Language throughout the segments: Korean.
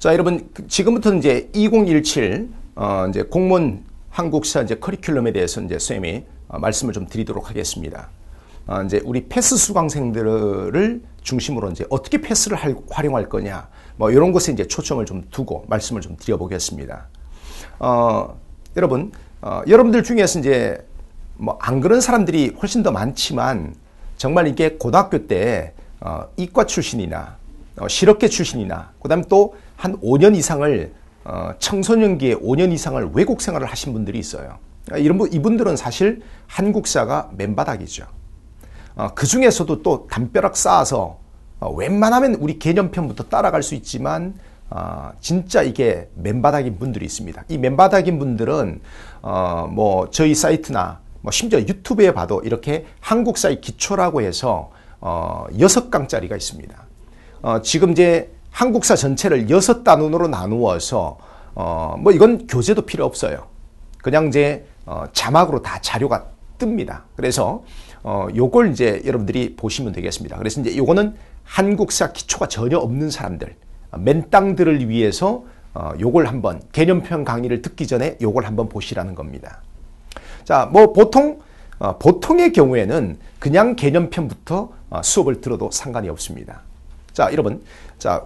자, 여러분, 지금부터는 이제 2017 이제 공무원 한국사 이제 커리큘럼에 대해서 이제 쌤이 말씀을 좀 드리도록 하겠습니다. 이제 우리 패스 수강생들을 중심으로 이제 어떻게 패스를 활용할 거냐, 뭐 이런 것에 이제 초점을 좀 두고 말씀을 좀 드려보겠습니다. 여러분, 여러분들 중에서 이제 뭐 안 그런 사람들이 훨씬 더 많지만 정말 이게 고등학교 때 이과 출신이나 실업계 출신이나 그다음에 또 한 5년 이상을 청소년기에 5년 이상을 외국 생활을 하신 분들이 있어요. 이분들은 사실 한국사가 맨바닥이죠. 그 중에서도 또 담벼락 쌓아서 웬만하면 우리 개념편부터 따라갈 수 있지만 진짜 이게 맨바닥인 분들이 있습니다. 이 맨바닥인 분들은 뭐 저희 사이트나 뭐 심지어 유튜브에 봐도 이렇게 한국사의 기초라고 해서 6강짜리가 있습니다. 지금 이제 한국사 전체를 6단원으로 나누어서 뭐 이건 교재도 필요 없어요. 그냥 이제 자막으로 다 자료가 뜹니다. 그래서 요걸 이제 여러분들이 보시면 되겠습니다. 그래서 이제 요거는 한국사 기초가 전혀 없는 사람들, 맨땅들을 위해서 요걸 한번 개념편 강의를 듣기 전에 요걸 한번 보시라는 겁니다. 자, 뭐 보통의 경우에는 그냥 개념편부터 수업을 들어도 상관이 없습니다. 자, 여러분, 자,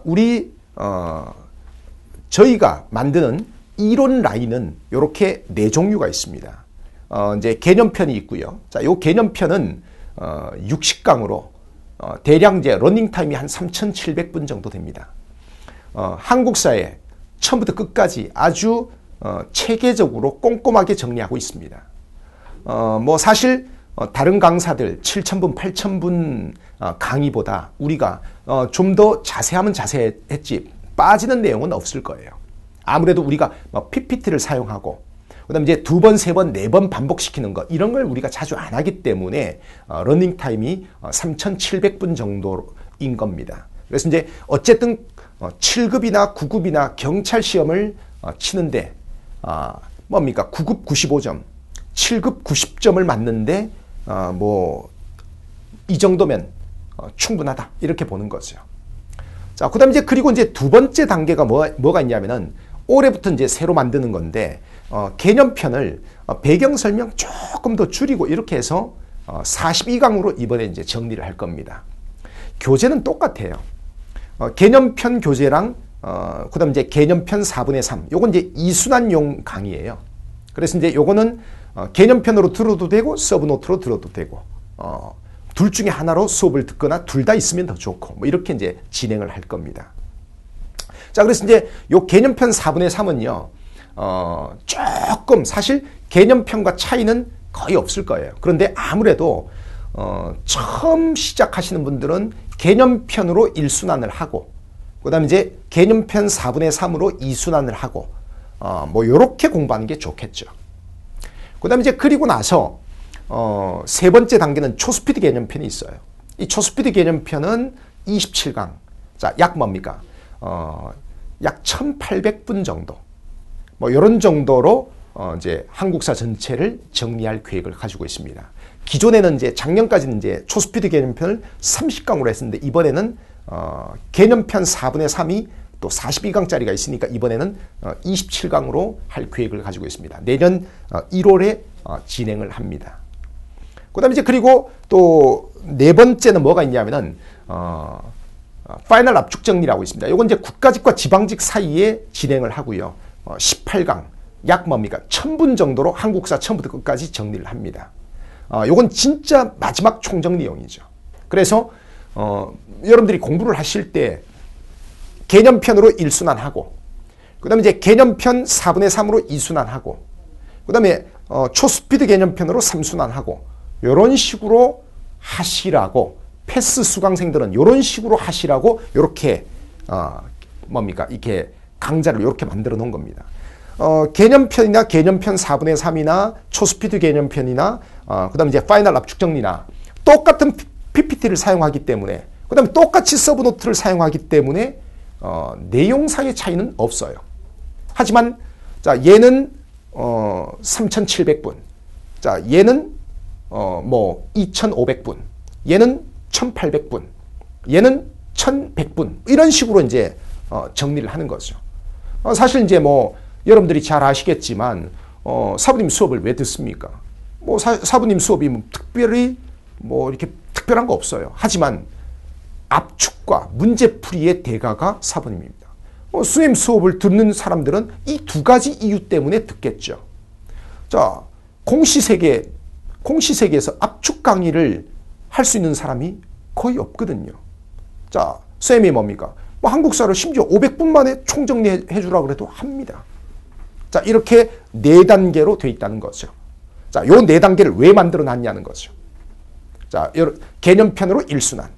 저희가 만드는 이론 라인은 이렇게 4종류가 있습니다. 이제 개념편이 있고요. 자, 요 개념편은 60강으로 대략 이제 러닝 타임이 한 3,700분 정도 됩니다. 한국사에 처음부터 끝까지 아주 체계적으로 꼼꼼하게 정리하고 있습니다. 뭐 사실 다른 강사들 7,000분, 8,000분 강의보다 우리가 좀 더 자세하면 자세했지 빠지는 내용은 없을 거예요. 아무래도 우리가 PPT를 사용하고 그다음에 이제 2번, 3번, 4번 반복시키는 거 이런 걸 우리가 자주 안 하기 때문에 러닝 타임이 3,700분 정도인 겁니다. 그래서 이제 어쨌든 7급이나 9급이나 경찰 시험을 치는데 뭡니까? 9급 95점, 7급 90점을 맞는데 뭐 이 정도면 충분하다 이렇게 보는 거죠. 자, 그다음에 이제 그리고 이제 두 번째 단계가 뭐가 있냐면은 올해부터 이제 새로 만드는 건데 개념편을 배경 설명 조금 더 줄이고 이렇게 해서 42강으로 이번에 이제 정리를 할 겁니다. 교재는 똑같아요. 개념편 교재랑 그다음 이제 개념편 4분의 3. 요건 이제 이순환용 강의예요. 그래서 이제 요거는 개념편으로 들어도 되고 서브노트로 들어도 되고 둘 중에 하나로 수업을 듣거나 둘 다 있으면 더 좋고 뭐 이렇게 이제 진행을 할 겁니다. 자, 그래서 이제 요 개념편 4분의 3은요. 조금 사실 개념편과 차이는 거의 없을 거예요. 그런데 아무래도 처음 시작하시는 분들은 개념편으로 1순환을 하고 그다음에 이제 개념편 4분의 3으로 2순환을 하고 뭐 요렇게 공부하는 게 좋겠죠. 그다음에 이제 그리고 나서 세 번째 단계는 초스피드 개념편이 있어요. 이 초스피드 개념편은 27강. 자, 약 뭡니까? 약 1,800분 정도. 뭐 이런 정도로 이제 한국사 전체를 정리할 계획을 가지고 있습니다. 기존에는 이제 작년까지는 이제 초스피드 개념편을 30강으로 했었는데 이번에는 개념편 4분의 3이 또 42강짜리가 있으니까 이번에는 27강으로 할 계획을 가지고 있습니다. 내년 1월에 진행을 합니다. 그 다음에 이제 그리고 또 네 번째는 뭐가 있냐면은 파이널 압축 정리라고 있습니다. 이건 이제 국가직과 지방직 사이에 진행을 하고요. 18강 약 뭡니까? 1000분 정도로 한국사 처음부터 끝까지 정리를 합니다. 이건 진짜 마지막 총정리용이죠. 그래서 여러분들이 공부를 하실 때 개념편으로 1순환하고 그 다음에 이제 개념편 4분의 3으로 2순환하고 그 다음에 초스피드 개념편으로 3순환하고 이런 식으로 하시라고 패스 수강생들은 이런 식으로 하시라고 이렇게 뭡니까? 이렇게 강좌를 이렇게 만들어 놓은 겁니다. 개념편이나 개념편 4분의 3이나 초스피드 개념편이나 그 다음에 이제 파이널 압축 정리나 똑같은 PPT를 사용하기 때문에 그 다음에 똑같이 서브노트를 사용하기 때문에 내용상의 차이는 없어요. 하지만 자, 얘는 3,700분. 자, 얘는 뭐 2,500분. 얘는 1,800분. 얘는 1,100분. 이런 식으로 이제 정리를 하는 거죠. 사실 이제 뭐 여러분들이 잘 아시겠지만 사부님 수업을 왜 듣습니까? 뭐 사부님 수업이 뭐 특별히 뭐 이렇게 특별한 거 없어요. 하지만 압축과 문제풀이의 대가가 사부님입니다. 선생님 수업을 듣는 사람들은 이 두 가지 이유 때문에 듣겠죠. 자, 공시세계에서 압축 강의를 할 수 있는 사람이 거의 없거든요. 자, 쌤이 뭡니까? 뭐 한국사를 심지어 500분 만에 총정리해 주라 그래도 합니다. 자, 이렇게 4단계로 되어 있다는 거죠. 자, 요 4단계를 왜 만들어 놨냐는 거죠. 자, 개념편으로 1순환.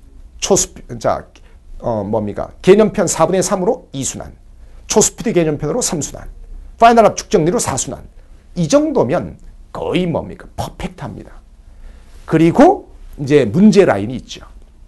뭡니까? 개념편 4분의 3으로 2순환. 초스피드 개념편으로 3순환. 파이널 압축 정리로 4순환. 이 정도면 거의 뭡니까? 퍼펙트합니다. 그리고 이제 문제 라인이 있죠.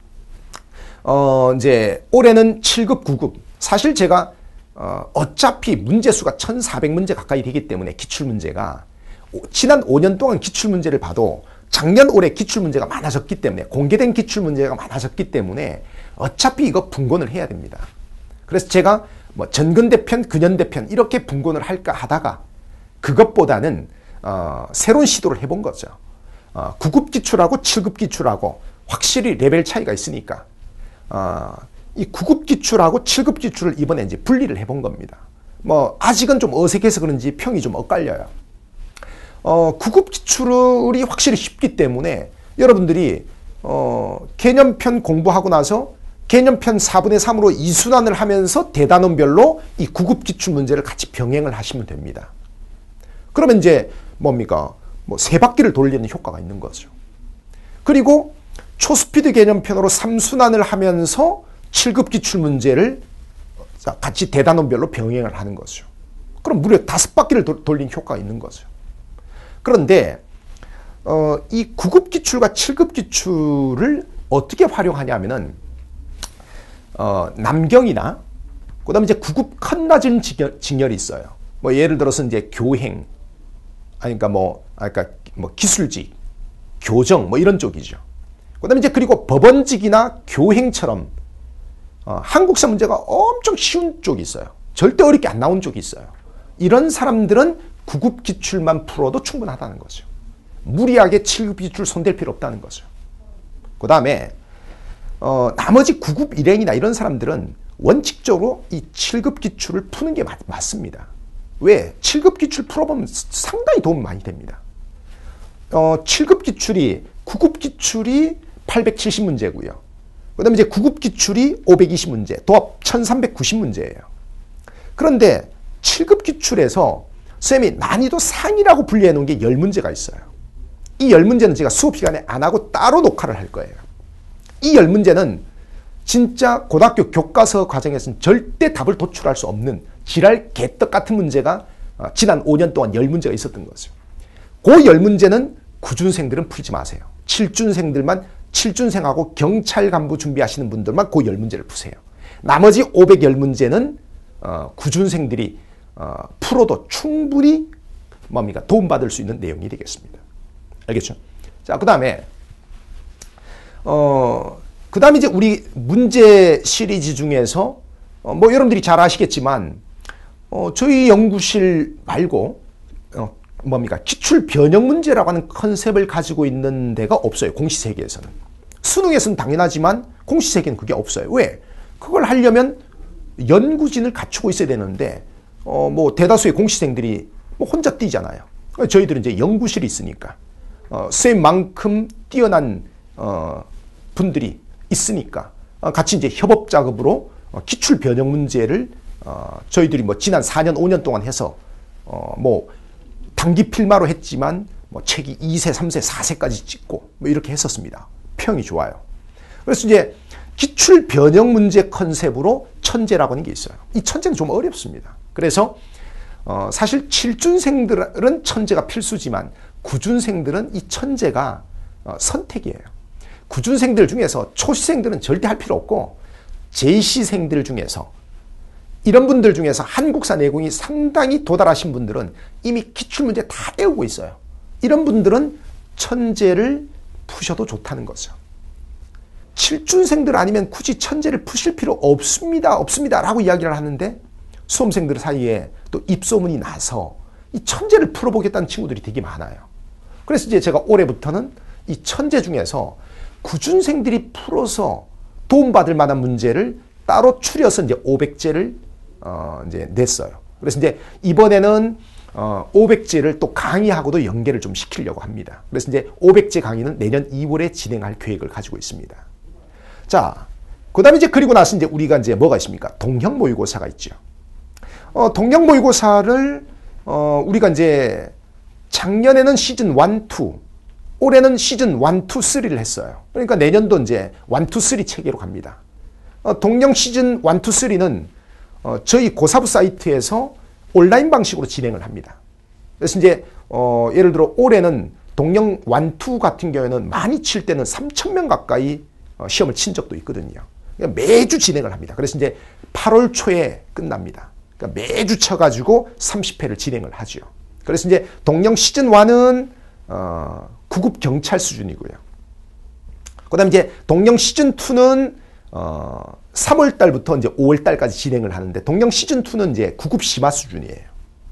이제 올해는 7급, 9급. 사실 제가 어차피 문제수가 1400문제 가까이 되기 때문에 기출문제가 지난 5년 동안 기출문제를 봐도 작년 올해 기출문제가 많아졌기 때문에 공개된 기출문제가 많아졌기 때문에 어차피 이거 분권을 해야 됩니다. 그래서 제가 뭐 전근대편, 근현대편 이렇게 분권을 할까 하다가 그것보다는 새로운 시도를 해본 거죠. 9급 기출하고 7급 기출하고 확실히 레벨 차이가 있으니까 이 9급 기출하고 7급 기출을 이번에 이제 분리를 해본 겁니다. 뭐 아직은 좀 어색해서 그런지 평이 좀 엇갈려요. 9급 기출이 확실히 쉽기 때문에 여러분들이 개념편 공부하고 나서 개념편 4분의 3으로 2순환을 하면서 대단원별로 이 9급 기출 문제를 같이 병행을 하시면 됩니다. 그러면 이제 뭡니까? 뭐 3바퀴를 돌리는 효과가 있는 거죠. 그리고 초스피드 개념편으로 3순환을 하면서 7급 기출 문제를 같이 대단원별로 병행을 하는 거죠. 그럼 무려 5바퀴를 돌린 효과가 있는 거죠. 그런데 이 9급 기출과 7급 기출을 어떻게 활용하냐면은 남경이나 그다음에 이제 9급 컷낮은 직렬이 있어요. 뭐 예를 들어서 이제 교행, 그러니까 뭐 기술직, 교정 뭐 이런 쪽이죠. 그다음에 이제 그리고 법원직이나 교행처럼 한국사 문제가 엄청 쉬운 쪽이 있어요. 절대 어렵게 안 나온 쪽이 있어요. 이런 사람들은 9급 기출만 풀어도 충분하다는 거죠. 무리하게 7급 기출 손댈 필요 없다는 거죠. 그 다음에 나머지 9급 일행이나 이런 사람들은 원칙적으로 이 7급 기출을 푸는 게 맞습니다. 왜? 7급 기출 풀어보면 상당히 도움 많이 됩니다. 7급 기출이 9급 기출이 870문제고요. 그 다음에 이제 9급 기출이 520문제, 도합 1390문제예요. 그런데 7급 기출에서 쌤이 난이도 상이라고 분류해 놓은 게 10문제가 있어요. 이 10문제는 제가 수업 시간에 안 하고 따로 녹화를 할 거예요. 이 10문제는 진짜 고등학교 교과서 과정에서는 절대 답을 도출할 수 없는 지랄 개떡 같은 문제가 지난 5년 동안 10문제가 있었던 거죠. 그 10문제는 구준생들은 풀지 마세요. 7준생들만 7준생하고 경찰 간부 준비하시는 분들만 그 10문제를 푸세요. 나머지 510문제는 구준생들이 풀어도 충분히 뭡니까? 도움받을 수 있는 내용이 되겠습니다. 알겠죠? 자, 그 다음에 이제 우리 문제 시리즈 중에서 뭐 여러분들이 잘 아시겠지만 저희 연구실 말고 뭡니까? 기출 변형 문제라고 하는 컨셉을 가지고 있는 데가 없어요. 공시세계에서는. 수능에서는 당연하지만 공시세계는 그게 없어요. 왜? 그걸 하려면 연구진을 갖추고 있어야 되는데 뭐 대다수의 공시생들이 뭐 혼자 뛰잖아요. 저희들은 이제 연구실이 있으니까 쌤만큼 뛰어난 분들이 있으니까 같이 이제 협업 작업으로 기출 변형 문제를 저희들이 뭐 지난 4년 5년 동안 해서 뭐 단기 필마로 했지만 뭐 책이 2세, 3세, 4세까지 찍고 뭐 이렇게 했었습니다. 평이 좋아요. 그래서 이제 기출 변형 문제 컨셉으로 천재라고 하는 게 있어요. 이 천재는 좀 어렵습니다. 그래서 사실 7준생들은 천재가 필수지만 9준생들은 이 천재가 선택이에요. 9준생들 중에서 초시생들은 절대 할 필요 없고 제시생들 중에서 이런 분들 중에서 한국사 내공이 상당히 도달하신 분들은 이미 기출문제 다 외우고 있어요. 이런 분들은 천재를 푸셔도 좋다는 거죠. 7준생들 아니면 굳이 천재를 푸실 필요 없습니다 라고 이야기를 하는데 수험생들 사이에 또 입소문이 나서 이 천재를 풀어보겠다는 친구들이 되게 많아요. 그래서 이제 제가 올해부터는 이 천재 중에서 구준생들이 풀어서 도움받을 만한 문제를 따로 추려서 이제 500제를 이제 냈어요. 그래서 이제 이번에는 500제를 또 강의하고도 연계를 좀 시키려고 합니다. 그래서 이제 500제 강의는 내년 2월에 진행할 계획을 가지고 있습니다. 자, 그 다음에 이제 그리고 나서 이제 우리가 이제 뭐가 있습니까? 동형 모의고사가 있죠. 동형 모의고사를 우리가 이제 작년에는 시즌 1, 2, 올해는 시즌 1, 2, 3를 했어요. 그러니까 내년도 이제 1, 2, 3 체계로 갑니다. 동형 시즌 1, 2, 3는 저희 고사부 사이트에서 온라인 방식으로 진행을 합니다. 그래서 이제 예를 들어 올해는 동형 1, 2 같은 경우에는 많이 칠 때는 3,000명 가까이 시험을 친 적도 있거든요. 그러니까 매주 진행을 합니다. 그래서 이제 8월 초에 끝납니다. 그러니까 매주 쳐가지고 30회를 진행을 하죠. 그래서 이제 동형 시즌 1은 9급 경찰 수준이고요. 그 다음에 이제 동형 시즌 2는 3월 달부터 이제 5월 달까지 진행을 하는데 동형 시즌 2는 이제 9급 심화 수준이에요.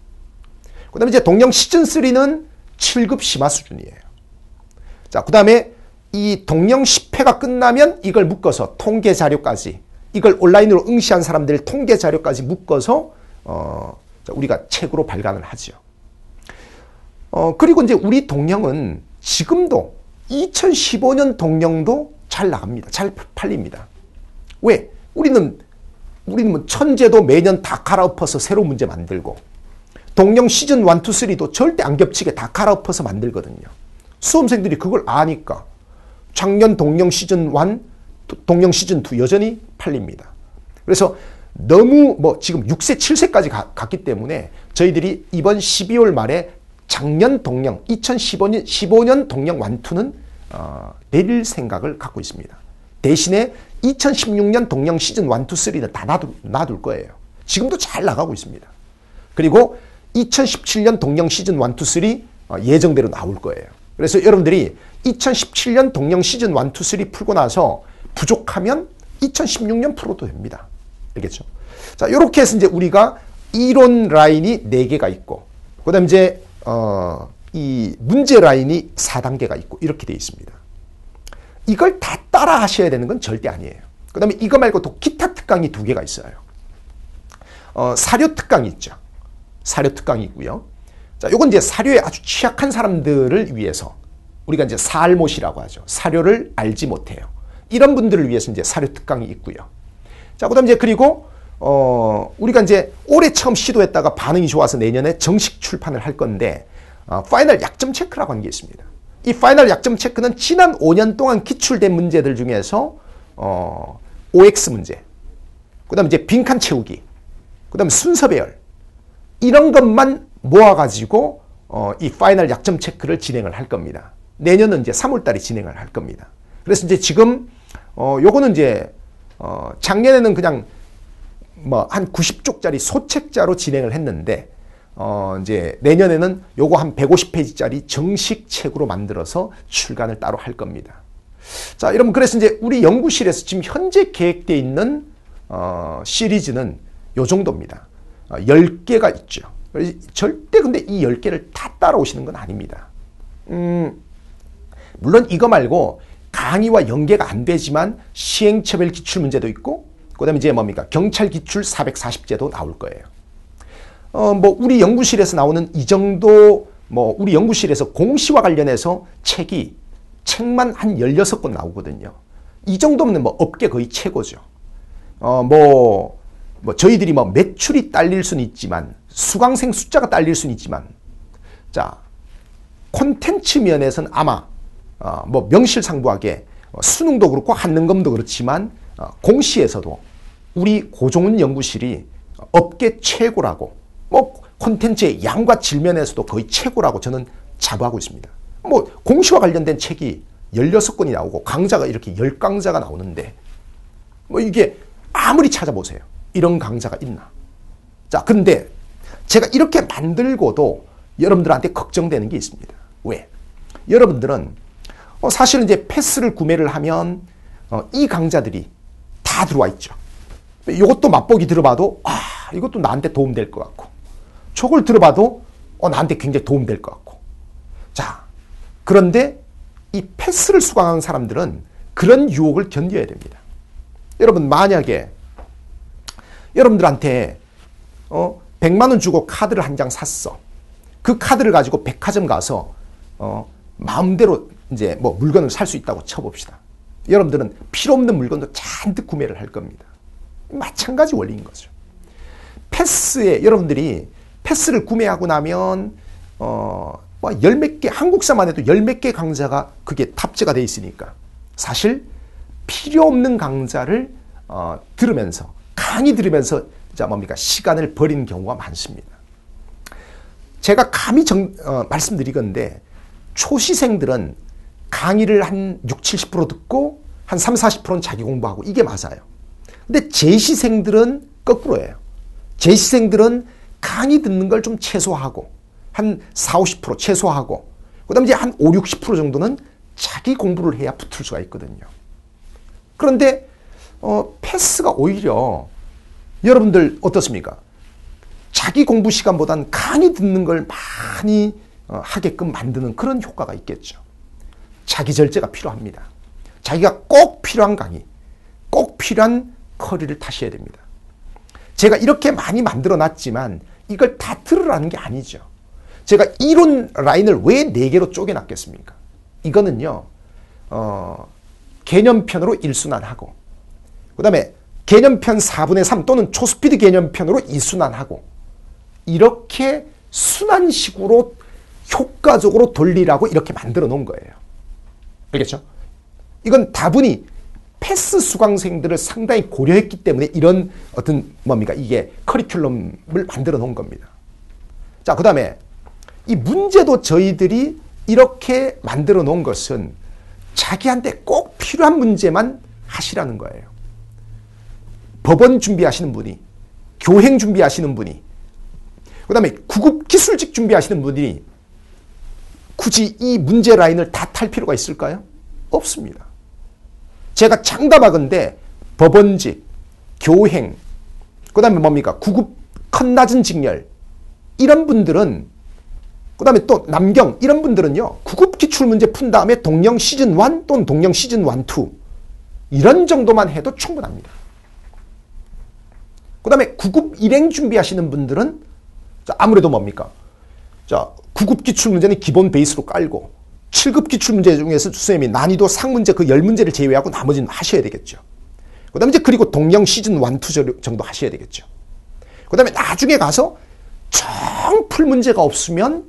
그 다음에 이제 동형 시즌 3는 7급 심화 수준이에요. 자, 그 다음에 이 동형 10회가 끝나면 이걸 묶어서 통계 자료까지, 이걸 온라인으로 응시한 사람들 통계 자료까지 묶어서 우리가 책으로 발간을 하죠. 그리고 이제 우리 동형은 지금도 2015년 동형도 잘 나갑니다. 잘 팔립니다. 왜? 우리는 뭐 천재도 매년 다 갈아엎어서 새로운 문제 만들고 동형 시즌 1, 2, 3도 절대 안 겹치게 다 갈아엎어서 만들거든요. 수험생들이 그걸 아니까 작년 동형 시즌 1, 동형 시즌 2 여전히 팔립니다. 그래서 너무 뭐 지금 6세, 7세까지 갔기 때문에 저희들이 이번 12월 말에 작년 동형 2015년 동형 1, 2는 내릴 생각을 갖고 있습니다. 대신에 2016년 동형 시즌 1, 2, 3는 다 놔둘 거예요. 지금도 잘 나가고 있습니다. 그리고 2017년 동형 시즌 1, 2, 3 예정대로 나올 거예요. 그래서 여러분들이 2017년 동형 시즌 1, 2, 3 풀고 나서 부족하면 2016년 풀어도 됩니다. 알겠죠? 자, 이렇게 해서 이제 우리가 이론 라인이 4개가 있고, 그 다음에 이제, 이 문제 라인이 4단계가 있고, 이렇게 되어 있습니다. 이걸 다 따라 하셔야 되는 건 절대 아니에요. 그 다음에 이거 말고 또 기타 특강이 2개가 있어요. 사료 특강이 있죠. 사료 특강이 있고요. 자, 요건 이제 사료에 아주 취약한 사람들을 위해서 우리가 이제 살못이라고 하죠. 사료를 알지 못해요. 이런 분들을 위해서 이제 사료 특강이 있고요. 자, 그 다음에 이제 그리고, 우리가 이제 올해 처음 시도했다가 반응이 좋아서 내년에 정식 출판을 할 건데, 파이널 약점 체크라고 하는 게 있습니다. 이 파이널 약점 체크는 지난 5년 동안 기출된 문제들 중에서, OX 문제, 그 다음에 이제 빈칸 채우기, 그 다음에 순서 배열, 이런 것만 모아가지고, 이 파이널 약점 체크를 진행을 할 겁니다. 내년은 이제 3월 달에 진행을 할 겁니다. 그래서 이제 지금, 요거는 이제, 작년에는 그냥 뭐 한 90쪽짜리 소책자로 진행을 했는데, 이제 내년에는 요거 한 150페이지짜리 정식 책으로 만들어서 출간을 따로 할 겁니다. 자, 여러분, 그래서 이제 우리 연구실에서 지금 현재 계획되어 있는, 시리즈는 요 정도입니다. 10개가 있죠. 절대 근데 이 10개를 다 따라오시는 건 아닙니다. 물론 이거 말고 강의와 연계가 안 되지만 시행처별 기출 문제도 있고, 그 다음에 이제 뭡니까? 경찰 기출 440제도 나올 거예요. 뭐 우리 연구실에서 나오는 이 정도, 뭐 우리 연구실에서 공시와 관련해서 책만 한 16권 나오거든요. 이 정도면 뭐 업계 거의 최고죠. 뭐 저희들이 뭐 매출이 딸릴 수는 있지만, 수강생 숫자가 딸릴 수는 있지만, 자, 콘텐츠 면에서는 아마 뭐 명실상부하게 수능도 그렇고 한능검도 그렇지만 공시에서도 우리 고종훈 연구실이 업계 최고라고, 뭐 콘텐츠의 양과 질면에서도 거의 최고라고 저는 자부하고 있습니다. 뭐 공시와 관련된 책이 16권이 나오고 강자가 이렇게 10강자가 나오는데, 뭐 이게 아무리 찾아보세요. 이런 강자가 있나. 자, 근데 제가 이렇게 만들고도 여러분들한테 걱정되는 게 있습니다. 왜? 여러분들은 사실은 이제 패스를 구매를 하면 이 강좌들이 다 들어와 있죠. 이것도 맛보기 들어봐도 이것도 나한테 도움될 것 같고, 저걸 들어봐도 나한테 굉장히 도움될 것 같고. 자, 그런데 이 패스를 수강하는 사람들은 그런 유혹을 견뎌야 됩니다. 여러분, 만약에 여러분들한테 100만 원 주고 카드를 한 장 샀어. 그 카드를 가지고 백화점 가서 마음대로 이제 뭐 물건을 살 수 있다고 쳐봅시다. 여러분들은 필요 없는 물건도 잔뜩 구매를 할 겁니다. 마찬가지 원리인 거죠. 패스에 여러분들이 패스를 구매하고 나면 열 몇 개, 한국사만 해도 열 몇 개 강좌가 그게 탑재가 돼 있으니까 사실 필요 없는 강좌를 들으면서, 강의 들으면서 시간을 버리는 경우가 많습니다. 제가 감히 말씀드리건데 초시생들은 강의를 한 60, 70% 듣고 한 30, 40%는 자기 공부하고 이게 맞아요. 근데 재시생들은 거꾸로예요. 재시생들은 강의 듣는 걸 좀 최소화하고 한 40, 50% 최소화하고 그다음에 이제 한 5, 60% 정도는 자기 공부를 해야 붙을 수가 있거든요. 그런데 패스가 오히려 여러분들 어떻습니까? 자기 공부 시간보다는 강의 듣는 걸 많이 하게끔 만드는 그런 효과가 있겠죠. 자기 절제가 필요합니다. 자기가 꼭 필요한 강의, 꼭 필요한 커리를 타셔야 됩니다. 제가 이렇게 많이 만들어 놨지만 이걸 다 들으라는 게 아니죠. 제가 이론 라인을 왜 4개로 쪼개놨겠습니까? 이거는요, 개념편으로 1순환하고, 그 다음에 개념편 4분의 3 또는 초스피드 개념편으로 2순환하고, 이렇게 순환식으로 효과적으로 돌리라고 이렇게 만들어 놓은 거예요. 알겠죠? 이건 다분히 패스 수강생들을 상당히 고려했기 때문에 이런 이게 커리큘럼을 만들어 놓은 겁니다. 자, 그 다음에 이 문제도 저희들이 이렇게 만들어 놓은 것은 자기한테 꼭 필요한 문제만 하시라는 거예요. 법원 준비하시는 분이, 교행 준비하시는 분이, 그 다음에 구급 기술직 준비하시는 분이 굳이 이 문제 라인을 다 탈 필요가 있을까요? 없습니다. 제가 장담하건대 법원직, 교행, 그 다음에 구급 컷낮은 직렬, 이런 분들은, 그 다음에 또 남경, 이런 분들은요, 구급 기출문제 푼 다음에 동영 시즌 1 또는 동영 시즌 1, 2, 이런 정도만 해도 충분합니다. 그 다음에 구급 일행 준비하시는 분들은 아무래도 구급 기출문제는 기본 베이스로 깔고 7급 기출문제 중에서 선생님이 난이도 상문제 그 10문제를 제외하고 나머지는 하셔야 되겠죠. 그 다음에 그리고 동영 시즌 1, 2 정도 하셔야 되겠죠. 그 다음에 나중에 가서 정 풀 문제가 없으면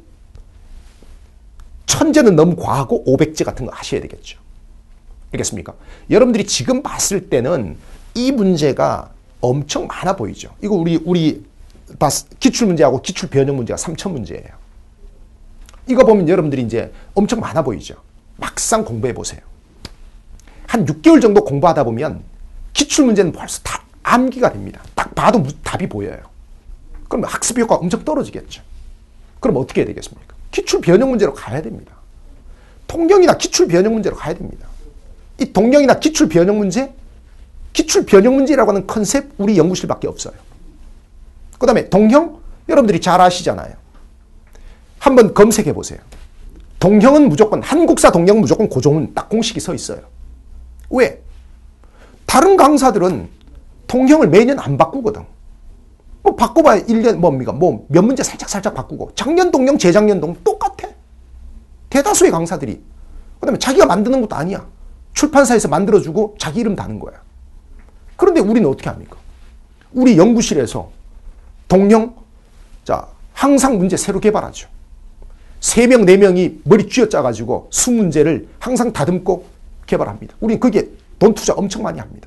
천재는 너무 과하고 500제 같은 거 하셔야 되겠죠. 알겠습니까? 여러분들이 지금 봤을 때는 이 문제가 엄청 많아 보이죠. 이거 우리 기출문제하고 기출 변형 문제가 3000문제예요. 이거 보면 여러분들이 이제 엄청 많아 보이죠. 막상 공부해 보세요. 한 6개월 정도 공부하다 보면 기출문제는 벌써 다 암기가 됩니다. 딱 봐도 답이 보여요. 그럼 학습 효과가 엄청 떨어지겠죠. 그럼 어떻게 해야 되겠습니까? 기출 변형 문제로 가야 됩니다. 통경이나 기출 변형 문제로 가야 됩니다. 이 동경이나 기출 변형 문제라고 하는 컨셉 우리 연구실밖에 없어요. 그 다음에 동형 여러분들이 잘 아시잖아요. 한번 검색해 보세요. 동형은 무조건 한국사 동형은 무조건 고종은 딱 공식이 서 있어요. 왜? 다른 강사들은 동형을 매년 안 바꾸거든. 바꿔봐야 1년 몇 문제 살짝 바꾸고 작년 동형 재작년 동형 똑같아. 대다수의 강사들이. 그 다음에 자기가 만드는 것도 아니야. 출판사에서 만들어주고 자기 이름 다는 거야. 그런데 우리는 어떻게 합니까? 우리 연구실에서 동형, 항상 문제 새로 개발하죠. 3명, 4명이 머리 쥐어짜가지고 수문제를 항상 다듬고 개발합니다. 우리는 거기에 돈 투자 엄청 많이 합니다.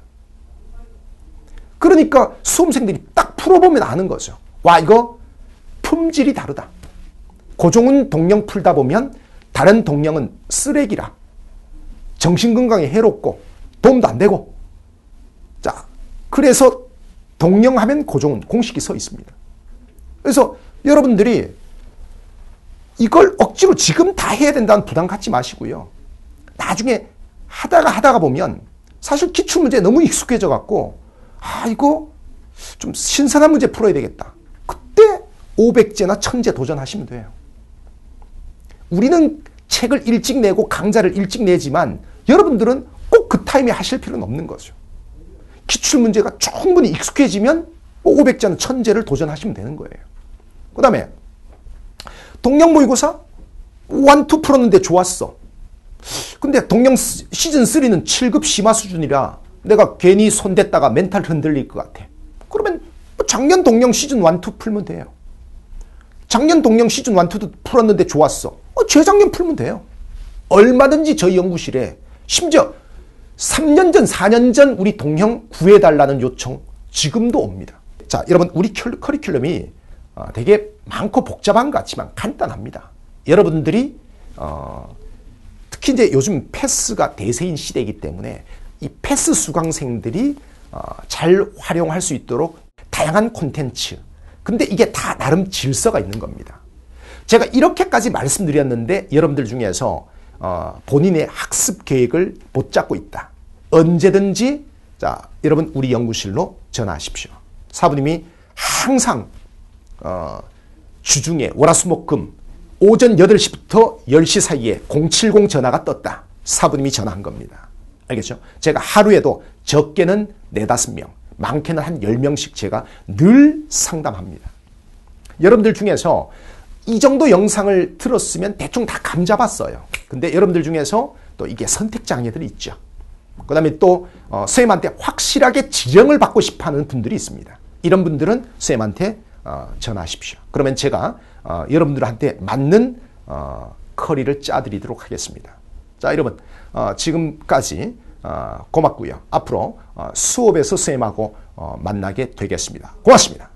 그러니까 수험생들이 딱 풀어보면 아는 거죠. 와, 이거 품질이 다르다. 고종은 동형 풀다 보면 다른 동형은 쓰레기라. 정신건강에 해롭고 도움도 안 되고. 자, 그래서 동형하면 고종은 공식이 서 있습니다. 그래서 여러분들이 이걸 억지로 지금 다 해야 된다는 부담 갖지 마시고요. 나중에 하다가 보면 사실 기출문제에 너무 익숙해져 갖고 이거 좀 신선한 문제 풀어야 되겠다. 그때 500제나 1000제 도전하시면 돼요. 우리는 책을 일찍 내고 강좌를 일찍 내지만 여러분들은 꼭 그 타임에 하실 필요는 없는 거죠. 기출문제가 충분히 익숙해지면 500제나 1000제를 도전하시면 되는 거예요. 그 다음에 동영 모의고사 1, 2 풀었는데 좋았어. 근데 동영 시즌3는 7급 심화 수준이라 내가 괜히 손댔다가 멘탈 흔들릴 것 같아. 그러면 작년 동영 시즌 1, 2 풀면 돼요. 작년 동영 시즌 1, 2도 풀었는데 좋았어. 재작년 풀면 돼요. 얼마든지 저희 연구실에 심지어 3년 전, 4년 전 우리 동형 구해달라는 요청 지금도 옵니다. 자, 여러분 우리 커리큘럼이 되게 많고 복잡한 것 같지만 간단합니다. 여러분들이 특히 이제 요즘 패스가 대세인 시대이기 때문에 이 패스 수강생들이 잘 활용할 수 있도록 다양한 콘텐츠, 근데 이게 다 나름 질서가 있는 겁니다. 제가 이렇게까지 말씀드렸는데 여러분들 중에서 본인의 학습 계획을 못 잡고 있다. 언제든지 자 여러분 우리 연구실로 전화하십시오. 사부님이 항상 주중에 월화수목금 오전 8시부터 10시 사이에 070 전화가 떴다. 사부님이 전화한 겁니다. 알겠죠? 제가 하루에도 적게는 4, 5명, 많게는 한 10명씩 제가 늘 상담합니다. 여러분들 중에서 이 정도 영상을 들었으면 대충 다 감 잡았어요. 근데 여러분들 중에서 또 이게 선택장애들이 있죠. 그 다음에 또 선생님한테 확실하게 지령을 받고 싶어하는 분들이 있습니다. 이런 분들은 선생님한테 전화하십시오. 그러면 제가 여러분들한테 맞는 커리를 짜드리도록 하겠습니다. 자, 여러분 지금까지 고맙고요. 앞으로 수업에서 선생님하고 만나게 되겠습니다. 고맙습니다.